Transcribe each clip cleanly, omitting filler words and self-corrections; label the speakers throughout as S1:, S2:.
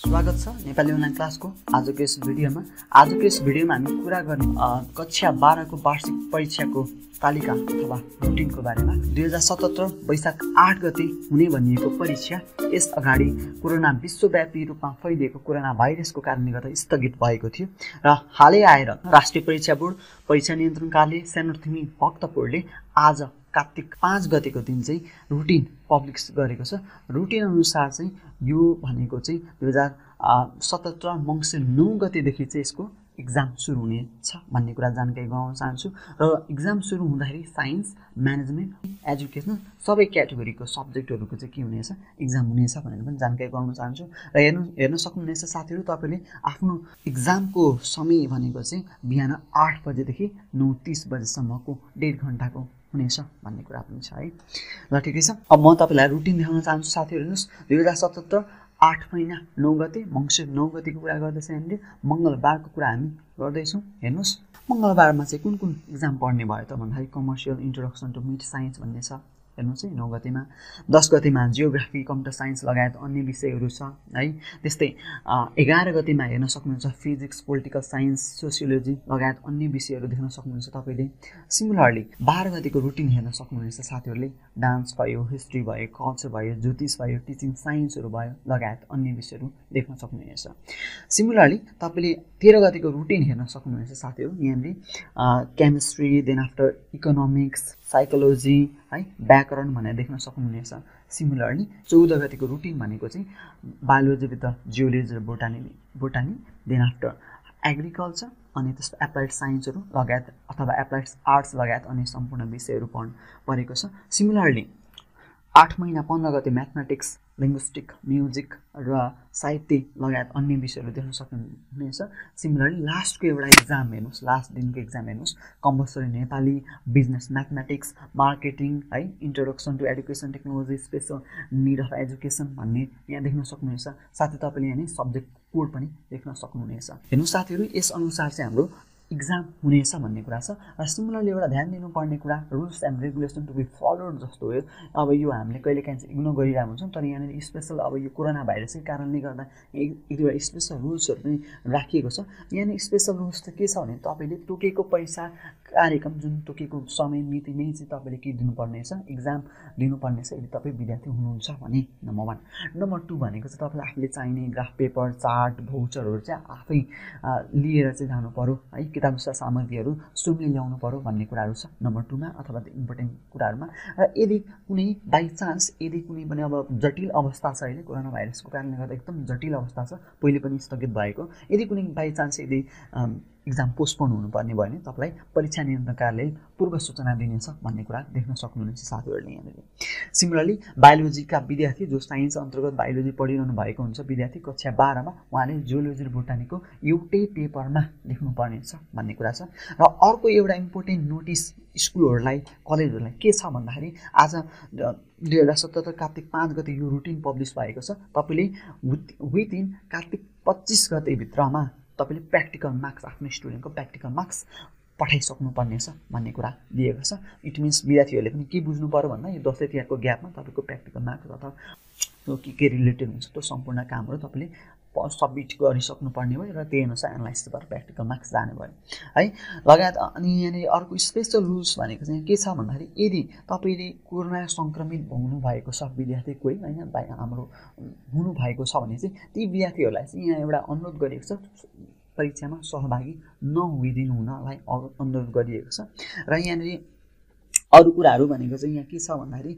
S1: स्वागत छ नेपाली अनलाइन क्लासको आजको यस भिडियोमा हामी कुरा गर्ने कक्षा 12 को वार्षिक परीक्षाको तालिका अथवा रुटिनको बारेमा। 2077 वैशाख 8 गते हुने भनिएको परीक्षा यस अगाडि कोरोना विश्वव्यापी रूपमा फैलिएको कोरोना भाइरसको कारणले गर्दा स्थगित भएको थियो र हालै आएर राष्ट्रिय परीक्षा बोर्ड परीक्षा नियन्त्रण कार्यालय सानोतिमी भक्तपुरले आज कार्तिक 5 गतेको दिन चाहिँ रुटिन पब्लिस गरेको छ। रुटिन अनुसार चाहिँ यो भनेको चाहिँ 2077 मङ्सिर 9 गतेदेखि चाहिँ यसको एक्जाम सुरु हुनेछ भन्ने कुरा जानकारी गराउन चाहन्छु। र एक्जाम सुरु हुँदाखेरि साइन्स, म्यानेजमेन्ट, एजुकेसन सबै क्याटेगोरीको सब्जेक्टहरूको चाहिँ के हुनेछ, एक्जाम हुनेछ भनेर पनि जानकारी गराउन चाहन्छु। र हेर्न सक्नुहुनेछ साथीहरू, तपाईँले आफ्नो एक्जामको समय भनेको चाहिँ बिहान 8 बजेदेखि 9:30 बजेसम्मको 1.5 घण्टाको हुनेछ भन्ने कुरा पनि छ है। ल ठिकै छ, अब म तपाईँलाई रुटिन देखाउन चाहन्छु साथीहरू। हेर्नुहोस्, 2077 8 महिना 9 गते मङ्सिर 9 गतेको कुरा गर्दैछ। हामीले मङ्गलबारको कुरा हामी गर्दैछौँ। हेर्नुहोस्, मङ्गलबारमा चाहिँ कुन कुन एक्जाम पढ्ने भयो त भन्दाखेरि commercial, introduction to mid science भन्ने छ। हेर्नुहोस् है, 9 गतेमा। 10 गतेमा जियोग्राफी, कम्प्युटर साइन्स लगायत अन्य विषयहरू छ है। त्यस्तै 11 गतेमा हेर्न सक्नुहुन्छ फिजिक्स, पोलिटिकल साइन्स, सोसियोलोजी लगायत अन्य विषयहरू देख्न सक्नुहुन्छ तपाईँले। सिमिलरली 12 गतेको रुटिन हेर्न सक्नुहुनेछ साथीहरूले। डान्स भयो, हिस्ट्री भयो, कल्चर भयो, ज्योतिष भयो, टिचिङ साइन्सहरू भयो लगायत अन्य विषयहरू देख्न सक्नुहुनेछ। सिमिलरली तपाईँले 13 गतेको रुटिन हेर्न सक्नुहुनेछ साथीहरू। यहाँले chemistry, then after economics, psychology है, व्याकरण भनेर देख्न सक्नुहुनेछ। सिमिलरली 14 गतेको रुटिन भनेको चाहिँ बायोलोजी विथ जियोलोजी र बोटानी, देन आफ्टर एग्रिकल्चर अनि त्यस्तो एप्लाइड साइन्सहरू लगायत अथवा एप्लाइड आर्ट्स लगायत अन्य सम्पूर्ण विषयहरू पढेको छ। सिमिलरली 8 महिना 15 गते म्याथमेटिक्स, लिङ्ग्विस्टिक, म्युजिक र साहित्य लगायत अन्य विषयहरू देख्न सक्नुहुनेछ। सिमिलरली लास्टको एउटा एक्जाम हेर्नुहोस्, लास्ट दिनको एक्जाम हेर्नुहोस्, compulsory Nepali, business mathematics, marketing है, introduction to education technology, special need of education भन्ने यहाँ देख्न सक्नुहुनेछ। साथै तपाईँले यहाँ सब्जेक्ट कोड पनि देख्न सक्नुहुनेछ। हेर्नुहोस् साथीहरू, यस अनुसार चाहिँ हाम्रो एक्जाम हुनेछ भन्ने कुरा छ। र सिमिलरली एउटा ध्यान दिनुपर्ने कुरा, rules and regulation to be followed जस्तो हो। अब यो हामीले कहिलेकाहीँ चाहिँ इग्नोर गरिरहेको हुन्छौँ, तर यहाँनिर स्पेसल अब यो कोरोना भाइरसकै कारणले गर्दा एक दुईवटा स्पेसल रुल्सहरू पनि राखिएको छ। यहाँनिर स्पेसल रुल्स त के छ भने तपाईँले तोकेको पैसा, कार्यक्रम जुन तोकेको समय मितिमै चाहिँ तपाईँले के दिनुपर्नेछ, एक्जाम दिनुपर्नेछ यदि तपाईँ विद्यार्थी हुनुहुन्छ भने। नम्बर 1। नम्बर 2 भनेको चाहिँ तपाईँले आफूले चाहिने ग्राफ पेपर, चार्ट, भोचरहरू चाहिँ आफै लिएर चाहिँ जानु पर्यो है। किताब जस्ता सामग्रीहरू स्वयंले ल्याउनु पर्यो भन्ने कुराहरू छ नम्बर 2 मा अथवा इम्पोर्टेन्ट कुराहरूमा। र यदि कुनै बाई चान्स यदि कुनै पनि अब जटिल अवस्था छ, अहिले कोरोना भाइरसको कारणले गर्दा एकदम जटिल अवस्था छ, पहिले पनि स्थगित भएको, यदि कुनै बाई चान्स यदि एक्जाम पोस्टपोन हुनुपर्ने भयो भने तपाईँलाई परीक्षा नियन्त्रण कार्यालयले पूर्व सूचना दिनेछ भन्ने कुरा देख्न सक्नुहुनेछ साथीहरूले यहाँनिर। सिमिलरली बायोलोजीका विद्यार्थी जो साइन्स अन्तर्गत बायोलोजी पढिरहनु भएको हुन्छ विद्यार्थी, कक्षा 12 मा उहाँले जियोलोजी र बोटानीको एउटै पेपरमा लेख्नुपर्नेछ भन्ने कुरा छ। र अर्को एउटा इम्पोर्टेन्ट नोटिस स्कुलहरूलाई, कलेजहरूलाई के छ भन्दाखेरि आज 2077 कार्तिक 5 गते यो रुटिन पब्लिस भएको छ। तपाईँले विदिन कार्तिक 25 गतेभित्रमा तपाईँले प्र्याक्टिकल मार्क्स, आफ्नो स्टुडेन्टको प्र्याक्टिकल मार्क्स पठाइसक्नुपर्नेछ भन्ने कुरा दिएको छ। इट मिन्स विद्यार्थीहरूले पनि के बुझ्नु पर्यो भन्दा यो दसैँ तिहारको ग्यापमा तपाईँको प्र्याक्टिकल मार्क्स अथवा के रिलेटेड हुन्छ त्यो सम्पूर्ण कामहरू तपाईँले सब्मिट गरिसक्नुपर्ने भयो र त्यही अनुसार एनालाइसिस भएर प्र्याक्टिकल मार्क्स जाने भयो है लगायत। अनि यहाँनिर अर्को स्पेसल रुल्स भनेको चाहिँ के छ भन्दाखेरि यदि तपाईँले कोरोना सङ्क्रमित हुनुभएको छ विद्यार्थी कोही होइन हाम्रो हुनुभएको छ भने चाहिँ ती विद्यार्थीहरूलाई चाहिँ यहाँ एउटा अनुरोध गरिएको छ, परीक्षामा सहभागी नहुइदिनु हुनलाई अनुरोध गरिएको छ। र यहाँनिर अरू कुराहरू भनेको चाहिँ यहाँ के छ भन्दाखेरि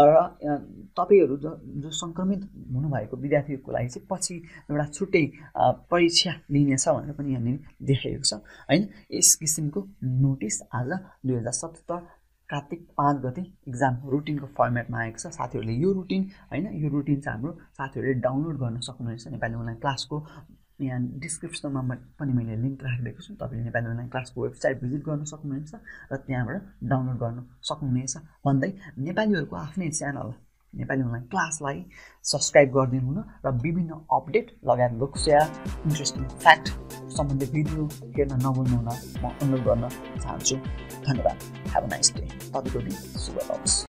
S1: तपाईँहरू जो सङ्क्रमित हुनुभएको विद्यार्थीहरूको लागि चाहिँ पछि एउटा छुट्टै परीक्षा लिनेछ भनेर पनि यहाँनिर देखाएको छ होइन। यस किसिमको नोटिस आज 2077 कार्तिक 5 गते एक्जाम रुटिनको फर्मेटमा आएको छ साथीहरूले। यो रुटिन होइन, यो रुटिन चाहिँ हाम्रो साथीहरूले डाउनलोड गर्न सक्नुहुनेछ नेपाली अनलाइन क्लासको। यहाँ डिस्क्रिप्सनमा पनि मैले लिङ्क राखिदिएको छु, तपाईँले नेपाली अनलाइन क्लासको वेबसाइट भिजिट गर्न सक्नुहुनेछ र त्यहाँबाट डाउनलोड गर्न सक्नुहुनेछ भन्दै नेपालीहरूको आफ्नै च्यानल नेपाली अनलाइन क्लासलाई सब्सक्राइब गरिदिनु हुन र विभिन्न अपडेट लगायत लोकसेवा, इन्ट्रेस्टिङ फ्याक्ट सम्बन्धी भिडियो हेर्न नभुल्नु हुन म अनुरोध गर्न चाहन्छु। धन्यवाद। Have a nice day. तपाईँको दिन शुभ होस्।